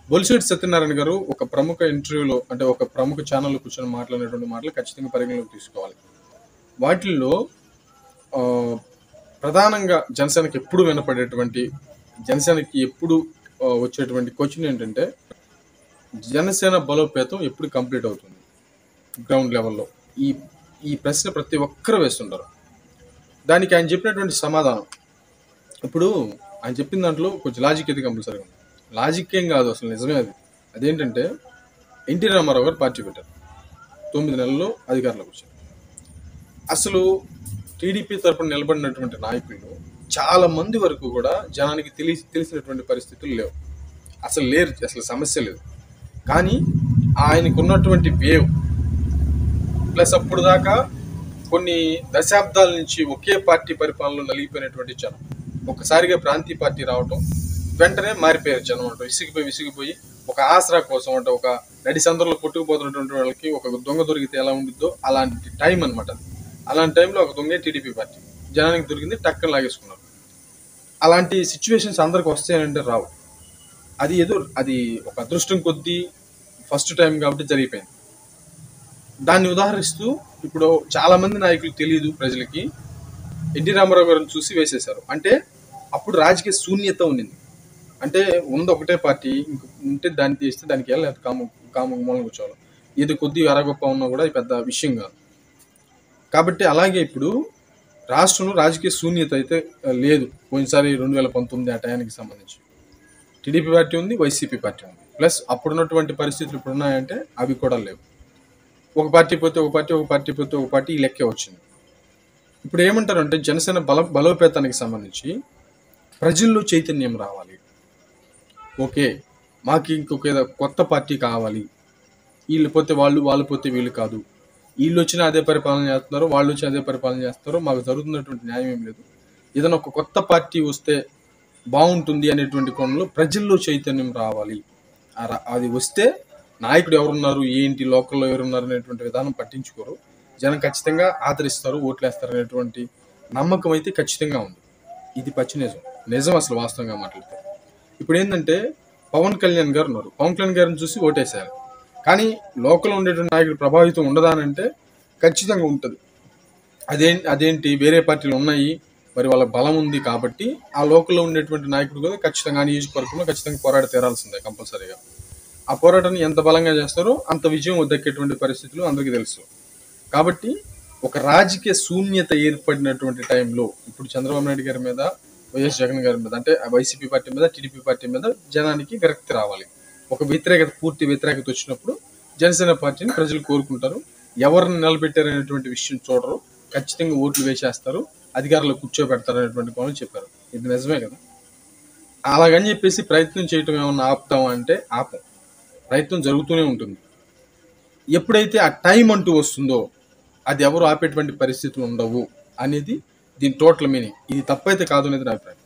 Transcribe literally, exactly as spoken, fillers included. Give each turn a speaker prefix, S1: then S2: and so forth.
S1: బొలిశెట్టి సత్యనారాయణ గారు ఒక ప్రముఖ ఇంటర్వ్యూలో అంటే ఒక ప్రముఖ ఛానల్లో కూర్చొని మాట్లాడినటువంటి మాటలు ఖచ్చితంగా పరిగణలోకి తీసుకోవాలి. వాటిల్లో ఆ, ప్రధానంగా జనసేనకి ఎప్పుడు వినపడేటువంటి జనసేనకి ఎప్పుడు ఆ, వచ్చేటువంటి క్వశ్చన్ ఏంటంటే జనసేన బలోపేతం ఎప్పుడు కంప్లీట్ అవుతుంది గ్రౌండ్ లెవెల్లో. ఈ ఈ ప్రశ్న ప్రతి ఒక్కరు వేస్తుంటారు. దానికి ఆయన చెప్పినటువంటి సమాధానం ఇప్పుడు ఆయన చెప్పిన దాంట్లో కొంచెం లాజిక్ అయితే కంపల్సరీగా ఉంది. లాజిక్ ఏం కాదు, అసలు నిజమే అది. అదేంటంటే ఎన్టీ రామారావు గారు పార్టీ పెట్టారు, తొమ్మిది నెలల్లో అధికారంలోకి వచ్చారు. అసలు టీడీపీ తరపున నిలబడినటువంటి నాయకులు చాలా మంది వరకు కూడా జనానికి తెలిసి తెలిసినటువంటి పరిస్థితులు లేవు, అసలు లేరు, అసలు సమస్య లేదు. కానీ ఆయనకు ఉన్నటువంటి వేవ్ ప్లస్ అప్పుడు దాకా కొన్ని దశాబ్దాల నుంచి ఒకే పార్టీ పరిపాలనలో నలిగిపోయినటువంటి జనం ఒకసారిగా ప్రాంతీయ పార్టీ రావటం, వెంటనే మారిపోయారు జనం అంటూ విసిగిపోయి విసిగిపోయి ఒక ఆసరా కోసం అంటే ఒక నడి సందర్లో కొట్టుకుపోతున్నటువంటి వాళ్ళకి ఒక దొంగ దొరికితే ఎలా ఉండిద్దో అలాంటి టైం అనమాట. అలాంటి టైంలో ఒక దొంగే టీడీపీ పార్టీ జనానికి దొరికింది, టక్కన లాగేసుకున్నారు. అలాంటి సిచ్యువేషన్స్ అందరికి వస్తాయంటే రావు. అది ఏదో అది ఒక అదృష్టం కొద్దీ ఫస్ట్ టైం కాబట్టి జరిగిపోయింది. దాన్ని ఉదాహరిస్తూ ఇప్పుడు చాలా మంది నాయకులు తెలియదు ప్రజలకి, ఎన్టీ రామారావు గారిని చూసి వేసేశారు. అంటే అప్పుడు రాజకీయ శూన్యత ఉన్నింది. అంటే ఉంది ఒకటే పార్టీ, ఇంక ఉంటే దాన్ని తీస్తే దానికి వెళ్ళలేదు, కాము కాము మూలం కూర్చోవాలి. ఏది కొద్ది అరగొప్ప ఉన్నా కూడా పెద్ద విషయం కాదు. కాబట్టి అలాగే ఇప్పుడు రాష్ట్రంలో రాజకీయ శూన్యత అయితే లేదు. పోయినసారి రెండు వేల పంతొమ్మిది ఆ టయానికి సంబంధించి టీడీపీ పార్టీ ఉంది, వైసీపీ పార్టీ ఉంది. ప్లస్ అప్పుడున్నటువంటి పరిస్థితులు ఇప్పుడు ఉన్నాయంటే అవి కూడా లేవు. ఒక పార్టీ పోతే ఒక పార్టీ, ఒక పార్టీ పోతే ఒక పార్టీ, ఈ లెక్కే వచ్చింది. ఇప్పుడు ఏమంటారంటే జనసేన బల బలోపేతానికి సంబంధించి ప్రజల్లో చైతన్యం రావాలి. ఓకే, మాకు ఇంకొక ఏదో కొత్త పార్టీ కావాలి, వీళ్ళు పోతే వాళ్ళు, వాళ్ళు పోతే వీళ్ళు కాదు, వీళ్ళు వచ్చినా అదే పరిపాలన చేస్తున్నారు, వాళ్ళు వచ్చి అదే పరిపాలన చేస్తారు, మాకు జరుగుతున్నటువంటి న్యాయం ఏం లేదు, ఏదైనా ఒక కొత్త పార్టీ వస్తే బాగుంటుంది అనేటువంటి కోణంలో ప్రజల్లో చైతన్యం రావాలి. అది వస్తే నాయకుడు ఎవరున్నారు, ఏంటి, లోకల్లో ఎవరున్నారు అనేటువంటి విధానం పట్టించుకోరు, జనం ఖచ్చితంగా ఆదరిస్తారు, ఓట్లేస్తారు అనేటువంటి నమ్మకం అయితే ఖచ్చితంగా ఉంది. ఇది పచ్చి నిజం, నిజం అసలు వాస్తవంగా మాట్లాడితే. ఇప్పుడు ఏంటంటే పవన్ కళ్యాణ్ గారు ఉన్నారు, పవన్ కళ్యాణ్ గారిని చూసి ఓటేశారు. కానీ లోకల్లో ఉండేటువంటి నాయకుడు ప్రభావితం ఉండదా అని అంటే ఖచ్చితంగా ఉంటుంది. అదే అదేంటి వేరే పార్టీలు ఉన్నాయి, మరి వాళ్ళ బలం ఉంది కాబట్టి ఆ లోకల్లో ఉండేటువంటి నాయకుడు కూడా ఖచ్చితంగా ఆ నియోజకవర్గంలో ఖచ్చితంగా పోరాడి తీరాల్సిందే కంపల్సరీగా. ఆ పోరాటాన్ని ఎంత బలంగా చేస్తారో అంత విజయం దక్కేటువంటి పరిస్థితులు అందరికీ తెలుసు. కాబట్టి ఒక రాజకీయ శూన్యత ఏర్పడినటువంటి టైంలో ఇప్పుడు చంద్రబాబు నాయుడు గారి మీద, వైఎస్ జగన్ గారి మీద, అంటే వైసీపీ పార్టీ మీద, టీడీపీ పార్టీ మీద జనానికి విరక్తి రావాలి. ఒక వ్యతిరేకత, పూర్తి వ్యతిరేకత వచ్చినప్పుడు జనసేన పార్టీని ప్రజలు కోరుకుంటారు. ఎవరిని నిలబెట్టారనేటువంటి విషయం చూడరు, ఖచ్చితంగా ఓట్లు వేసేస్తారు, అధికారంలో కూర్చోబెడతారు అనేటువంటి కోణం చెప్పారు. ఇది నిజమే కదా. అలాగని చెప్పేసి ప్రయత్నం చేయటం ఏమన్నా ఆపుతామా అంటే ఆపం, ప్రయత్నం జరుగుతూనే ఉంటుంది. ఎప్పుడైతే ఆ టైం అంటూ వస్తుందో అది ఎవరు ఆపేటువంటి పరిస్థితులు ఉండవు అనేది దీని టోటల్ మీనింగ్. ఇది తప్పైతే కాదు అనేది నా అభిప్రాయం.